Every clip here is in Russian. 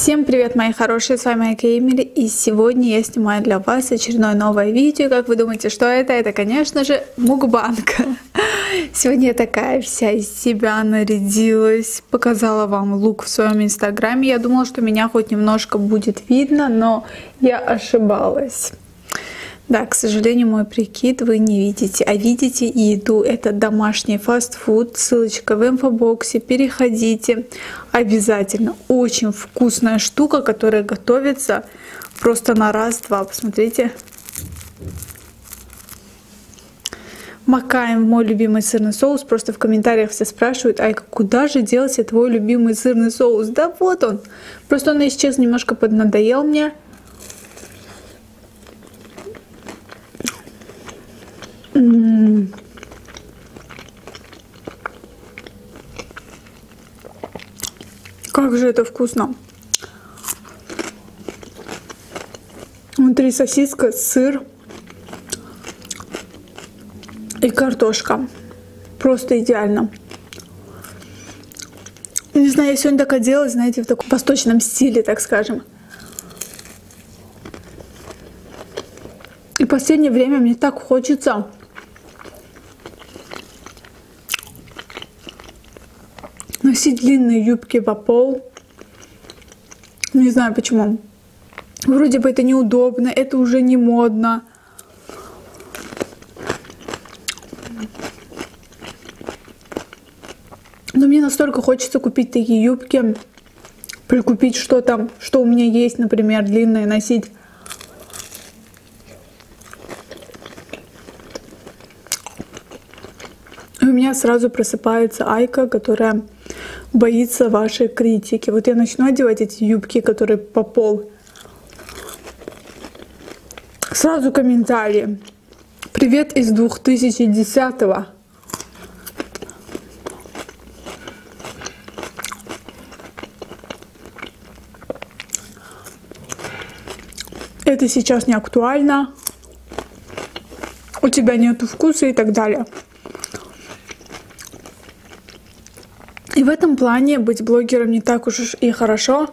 Всем привет, мои хорошие, с вами Майка Эмили, и сегодня я снимаю для вас очередное новое видео. Как вы думаете, что это? Это, конечно же, мукбанг. Сегодня я такая вся из себя нарядилась, показала вам лук в своем инстаграме. Я думала, что меня хоть немножко будет видно, но я ошибалась. Да, к сожалению, мой прикид вы не видите, а видите еду. Это домашний фастфуд, ссылочка в инфобоксе, переходите обязательно. Очень вкусная штука, которая готовится просто на раз-два. Посмотрите. Макаем мой любимый сырный соус. Просто в комментариях все спрашивают: Айка, куда же делся твой любимый сырный соус? Да вот он. Просто он исчез, немножко поднадоел мне. Как же это вкусно! Внутри сосиска, сыр и картошка. Просто идеально. Не знаю, я сегодня так оделась, знаете, в таком восточном стиле, так скажем. И в последнее время мне так хочется носить длинные юбки по пол. Не знаю почему. Вроде бы это неудобно, это уже не модно. Но мне настолько хочется купить такие юбки, прикупить что-то, что у меня есть, например, длинное, носить. И у меня сразу просыпается Айка, которая боится вашей критики. Вот я начну одевать эти юбки, которые по пол. Сразу комментарии. Привет из 2010-го. Это сейчас не актуально. У тебя нету вкуса и так далее. И в этом плане быть блогером не так уж и хорошо.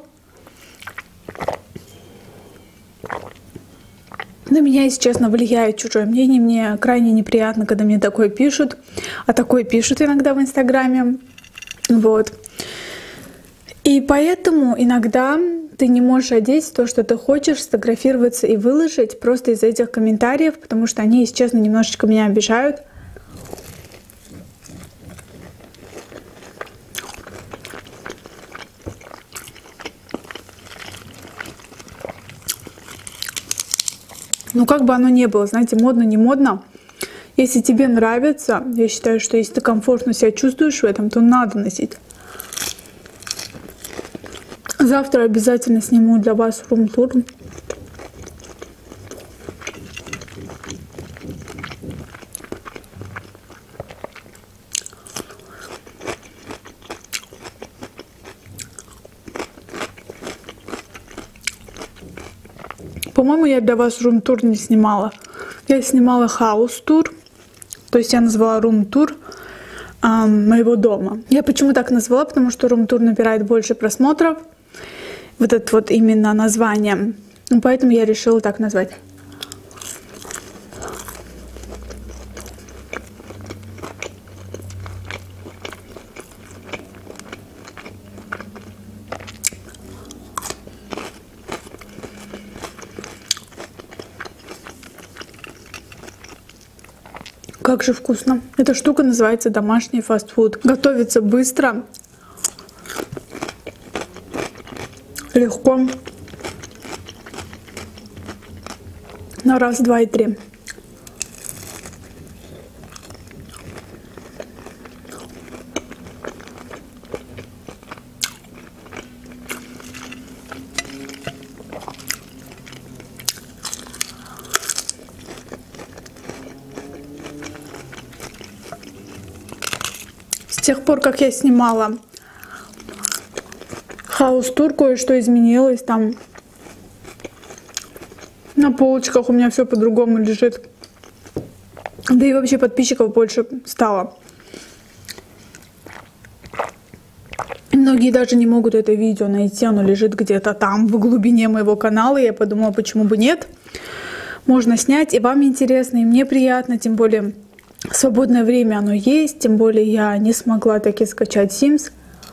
На меня, если честно, влияет чужое мнение. Мне крайне неприятно, когда мне такое пишут. А такое пишут иногда в инстаграме. Вот. И поэтому иногда ты не можешь одеть то, что ты хочешь, сфотографироваться и выложить просто из-за этих комментариев, потому что они, если честно, немножечко меня обижают. Ну, как бы оно ни было, знаете, модно, не модно. Если тебе нравится, я считаю, что если ты комфортно себя чувствуешь в этом, то надо носить. Завтра обязательно сниму для вас рум-тур. По-моему, я для вас рум-тур не снимала. Я снимала хаус-тур. То есть я назвала рум-тур моего дома. Я почему так назвала? Потому что рум-тур набирает больше просмотров. Вот это вот именно название. Поэтому я решила так назвать. Как же вкусно. Эта штука называется домашний фастфуд. Готовится быстро, легко, на раз, два и три. С тех пор, как я снимала хаус-тур, кое-что изменилось. Там на полочках у меня все по-другому лежит. Да и вообще подписчиков больше стало. Многие даже не могут это видео найти, оно лежит где-то там в глубине моего канала. Я подумала, почему бы нет. Можно снять, и вам интересно, и мне приятно, тем более свободное время оно есть, тем более я не смогла таки скачать Sims.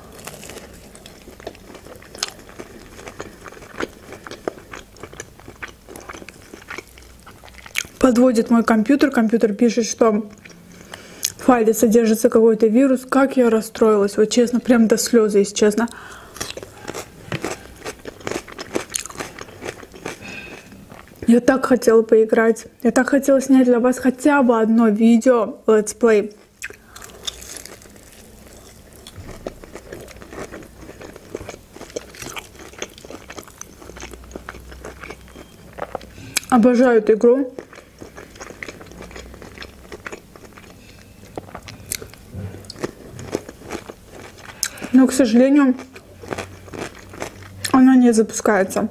Подводит мой компьютер, компьютер пишет, что в файле содержится какой-то вирус. Как я расстроилась, вот честно, прям до слез, если честно. Я так хотела поиграть, я так хотела снять для вас хотя бы одно видео, летсплей. Обожаю эту игру. Но, к сожалению, она не запускается.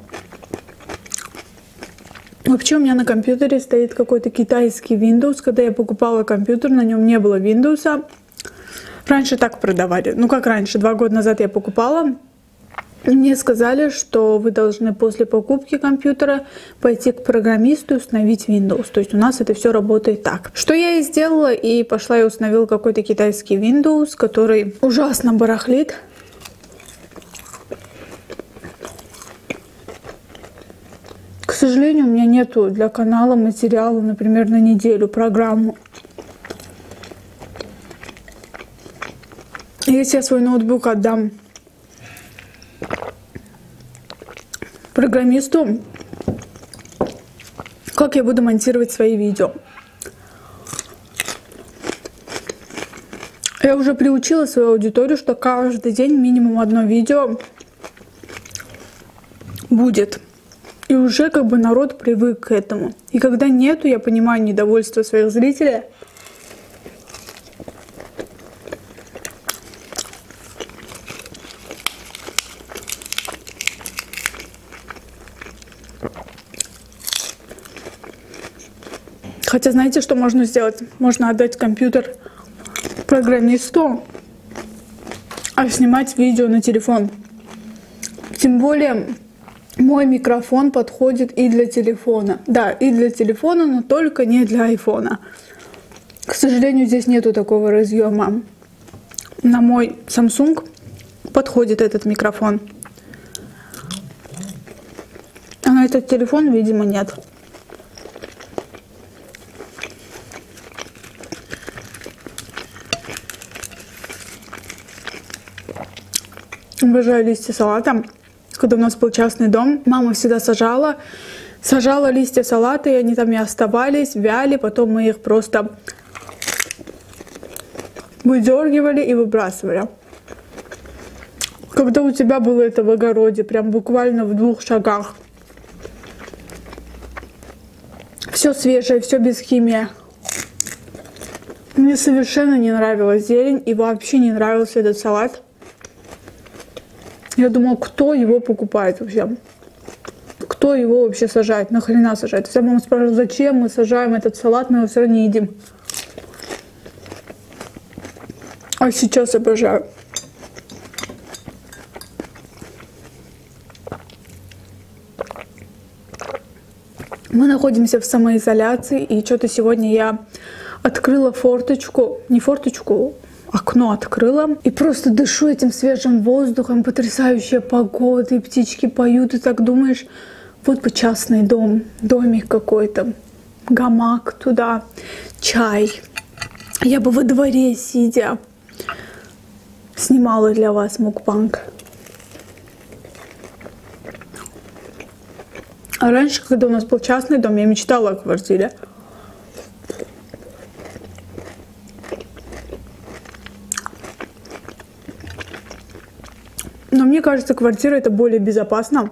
Вообще у меня на компьютере стоит какой-то китайский Windows. Когда я покупала компьютер, на нем не было Windows. Раньше так продавали. Ну как раньше, 2 года назад я покупала. И мне сказали, что вы должны после покупки компьютера пойти к программисту и установить Windows. То есть у нас это все работает так. Что я и сделала, и пошла и установила какой-то китайский Windows, который ужасно барахлит. К сожалению, у меня нету для канала материала, например, на неделю программу. Если я свой ноутбук отдам программисту, как я буду монтировать свои видео? Я уже приучила свою аудиторию, что каждый день минимум одно видео будет. И уже как бы народ привык к этому. И когда нету, я понимаю недовольство своих зрителей. Хотя знаете, что можно сделать? Можно отдать компьютер программисту, а снимать видео на телефон. Тем более мой микрофон подходит и для телефона. Да, и для телефона, но только не для айфона. К сожалению, здесь нету такого разъема. На мой Samsung подходит этот микрофон. А на этот телефон, видимо, нет. Обожаю листья салата. Когда у нас был частный дом, мама всегда сажала листья салата, и они там и оставались, вяли, потом мы их просто выдергивали и выбрасывали. Когда у тебя было это в огороде, прям буквально в 2 шагах. Все свежее, все без химии. Мне совершенно не нравилась зелень и вообще не нравился этот салат. Я думала, кто его покупает вообще? Кто его вообще сажает? Нахрена сажает? Вся мама спрашивала, зачем мы сажаем этот салат, мы его все равно не едим. А сейчас обожаю. Мы находимся в самоизоляции, и что-то сегодня я открыла форточку, не форточку, окно открыла и просто дышу этим свежим воздухом, потрясающая погода, и птички поют, и так думаешь, вот бы частный дом, домик какой-то, гамак туда, чай. Я бы во дворе, сидя, снимала для вас мукбанг. А раньше, когда у нас был частный дом, я мечтала о квартире. Но мне кажется, квартира это более безопасно.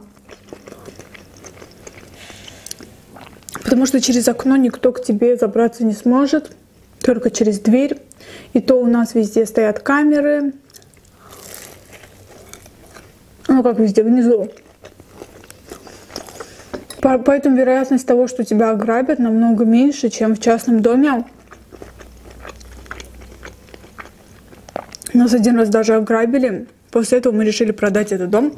Потому что через окно никто к тебе забраться не сможет. Только через дверь. И то у нас везде стоят камеры. Ну как везде, внизу. Поэтому вероятность того, что тебя ограбят, намного меньше, чем в частном доме. Нас один раз даже ограбили. После этого мы решили продать этот дом.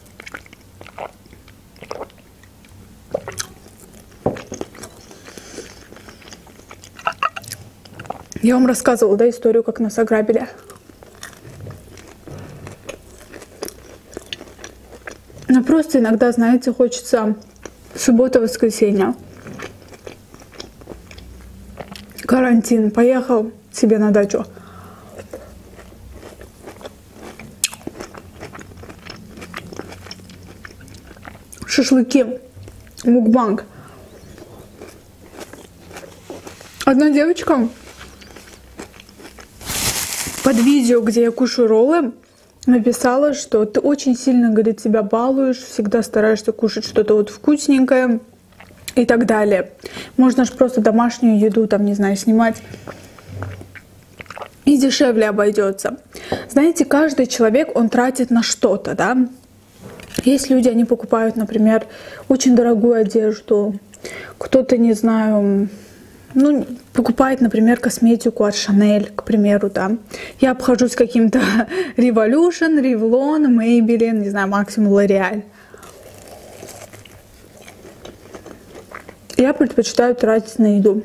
Я вам рассказывала, да, историю, как нас ограбили. Но просто иногда, знаете, хочется суббота-воскресенье. Карантин. Поехал себе на дачу. Шашлыки. Мукбанг. Одна девочка под видео, где я кушаю роллы, написала, что ты очень сильно, говорит, себя балуешь, всегда стараешься кушать что-то вот вкусненькое и так далее. Можно же просто домашнюю еду, там, не знаю, снимать. И дешевле обойдется. Знаете, каждый человек, он тратит на что-то, да. Есть люди, они покупают, например, очень дорогую одежду. Кто-то, не знаю, ну, покупает, например, косметику от Chanel, к примеру, да. Я обхожусь каким-то Revolution, Revlon, Maybelline, не знаю, максимум L'Oreal. Я предпочитаю тратить на еду.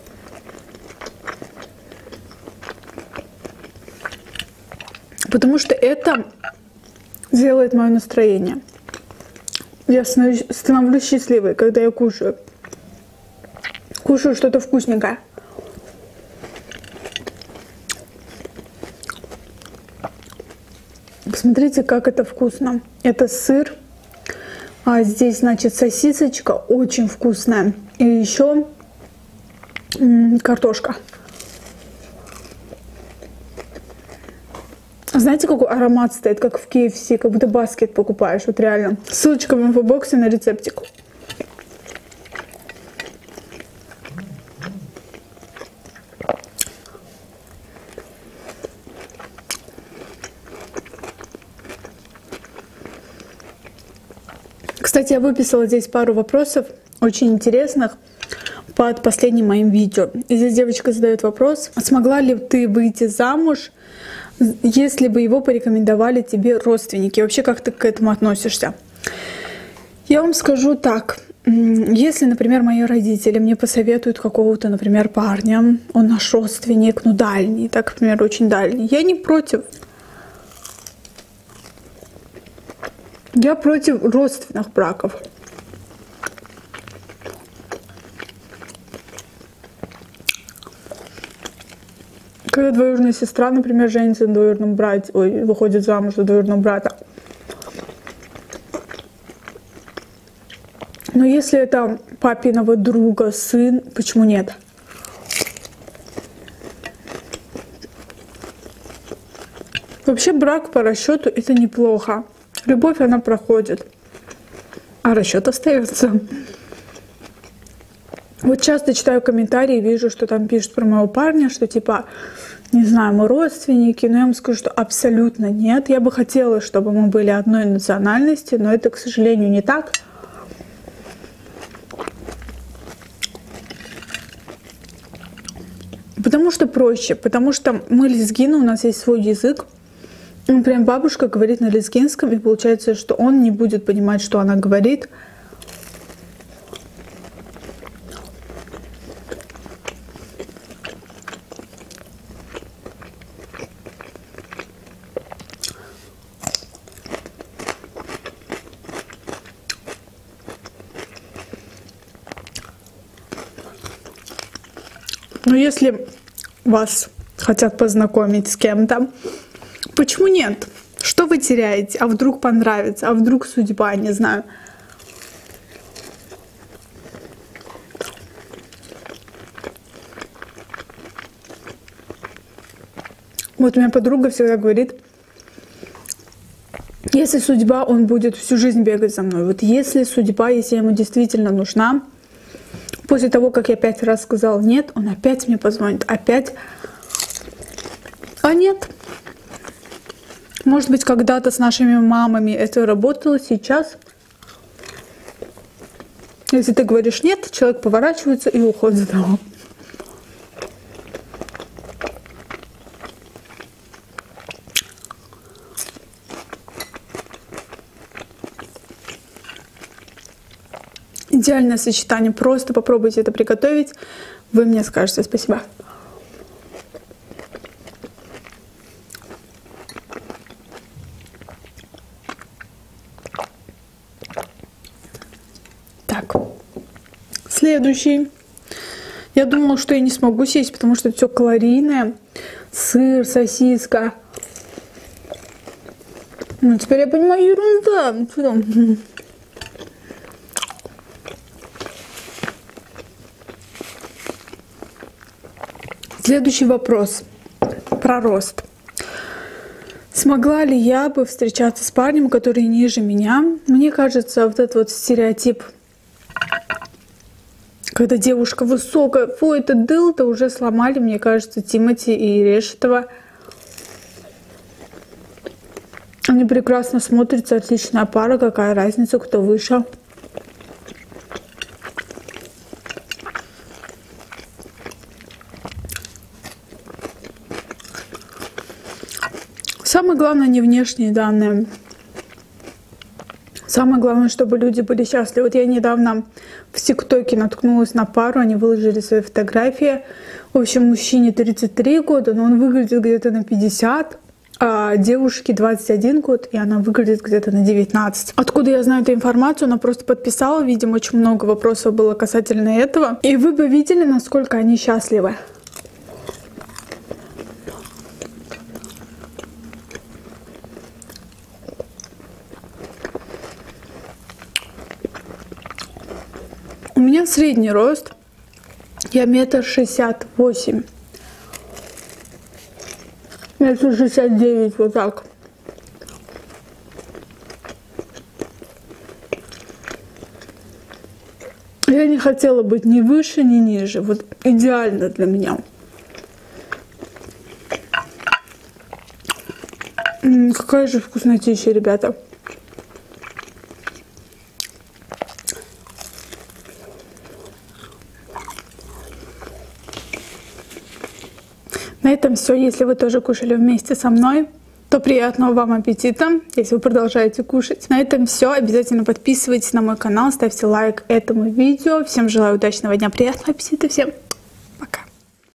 Потому что это делает мое настроение. Я становлюсь счастливой, когда я кушаю. Кушаю что-то вкусненькое. Посмотрите, как это вкусно. Это сыр. А здесь, значит, сосисочка очень вкусная. И еще картошка. Знаете, какой аромат стоит, как в KFC, как будто баскет покупаешь, вот реально. Ссылочка в инфобоксе на рецептик. Кстати, я выписала здесь пару вопросов, очень интересных, под последним моим видео. И здесь девочка задает вопрос: смогла ли ты выйти замуж, если бы его порекомендовали тебе родственники? Вообще, как ты к этому относишься? Я вам скажу так. Если, например, мои родители мне посоветуют какого-то, например, парня, он наш родственник, ну, дальний, так, например, очень дальний, я не против. Я против родственных браков. Когда двоюродная сестра, например, женится на двоюродном брате, ой, выходит замуж за двоюродного брата. Но если это папиного друга сын, почему нет? Вообще брак по расчету это неплохо. Любовь, она проходит, а расчет остается. Вот часто читаю комментарии, вижу, что там пишут про моего парня, что типа, не знаю, мы родственники, но я вам скажу, что абсолютно нет. Я бы хотела, чтобы мы были одной национальности, но это, к сожалению, не так. Потому что проще, потому что мы лезгины, у нас есть свой язык. Прям бабушка говорит на лезгинском, и получается, что он не будет понимать, что она говорит. Но если вас хотят познакомить с кем-то, почему нет? Что вы теряете? А вдруг понравится? А вдруг судьба? Не знаю. Вот у меня подруга всегда говорит, если судьба, он будет всю жизнь бегать за мной. Вот если судьба, если я ему действительно нужна, после того, как я 5 раз сказала нет, он опять мне позвонит, опять. А нет. Может быть, когда-то с нашими мамами это работало, сейчас. Если ты говоришь нет, человек поворачивается и уходит с дома. Идеальное сочетание. Просто попробуйте это приготовить. Вы мне скажете спасибо. Так, следующий. Я думала, что я не смогу съесть, потому что это все калорийное. Сыр, сосиска. Ну, теперь я понимаю, ерунда. Что там? Следующий вопрос про рост. Смогла ли я бы встречаться с парнем, который ниже меня? Мне кажется, вот этот вот стереотип, когда девушка высокая, фу, это дылда, уже сломали, мне кажется, Тимати и Решетова. Они прекрасно смотрятся, отличная пара, какая разница, кто выше. Самое главное не внешние данные. Самое главное, чтобы люди были счастливы. Вот я недавно в ТикТоке наткнулась на пару, они выложили свои фотографии. В общем, мужчине 33 года, но он выглядит где-то на 50, а девушке 21 год, и она выглядит где-то на 19. Откуда я знаю эту информацию? Она просто подписала, видимо, очень много вопросов было касательно этого. И вы бы видели, насколько они счастливы. У меня средний рост, я 1,68 м, 1,69 м, вот так. Я не хотела быть ни выше, ни ниже, вот идеально для меня. Какая же вкуснотища, ребята. На этом все. Если вы тоже кушали вместе со мной, то приятного вам аппетита, если вы продолжаете кушать. На этом все. Обязательно подписывайтесь на мой канал, ставьте лайк этому видео. Всем желаю удачного дня, приятного аппетита всем!